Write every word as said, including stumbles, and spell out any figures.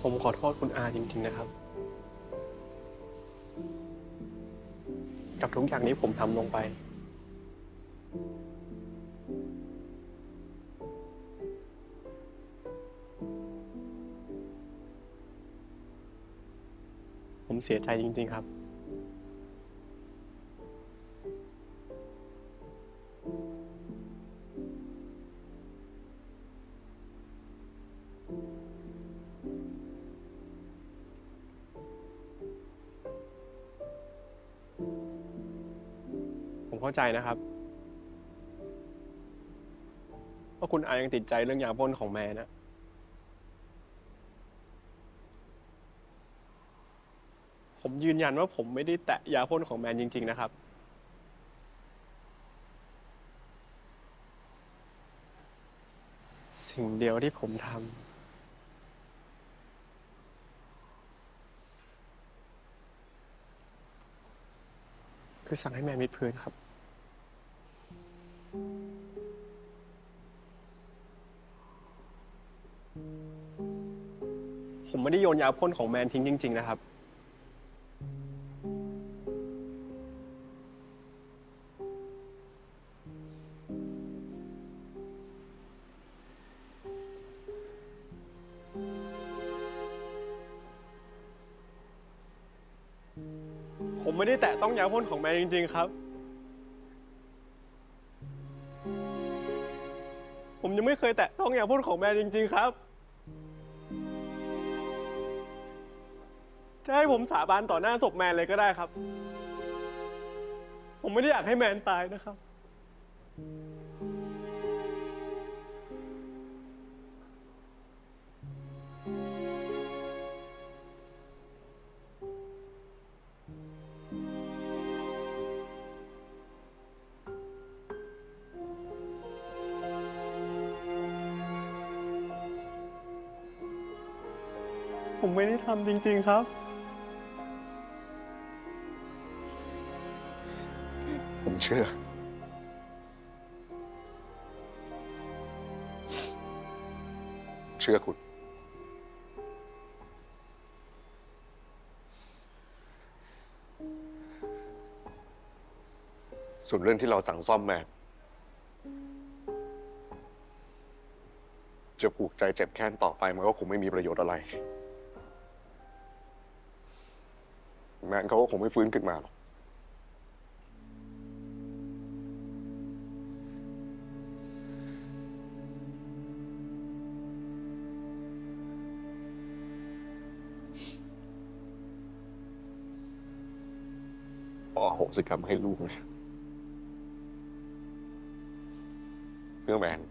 ผมขอโทษคุณอาจริงๆนะครับกับทุกอย่างที่ผมทำลงไปผมเสียใจจริงๆครับผมเข้าใจนะครับว่าคุณอายังติดใจเรื่องยาพ่นของแมนนะผมยืนยันว่าผมไม่ได้แตะยาพ่นของแมนจริงๆนะครับสิ่งเดียวที่ผมทำคือสั่งให้แมนมิดพื้นครับผมไม่ได้โยนยาพ่นของแมนทิ้งจริงๆนะครับผมไม่ได้แตะต้องยาพ่นของแมนจริงๆครับผมยังไม่เคยแตะต้องยาพ่นของแมนจริงๆครับจะให้ผมสาบานต่อหน้าศพแมนเลยก็ได้ครับผมไม่ได้อยากให้แมนตายนะครับผมไม่ได้ทำจริงๆครับผมเชื่อเชื่อคุณส่วนเรื่องที่เราสั่งซ่อมแมนจะผูกใจเจ็บแค้นต่อไปมันก็คงไม่มีประโยชน์อะไรแมนเขาก็คงไม่ฟื้นขึ้นมาหรอกขออโหสิกรรมให้ลูกนะเพื่อแมน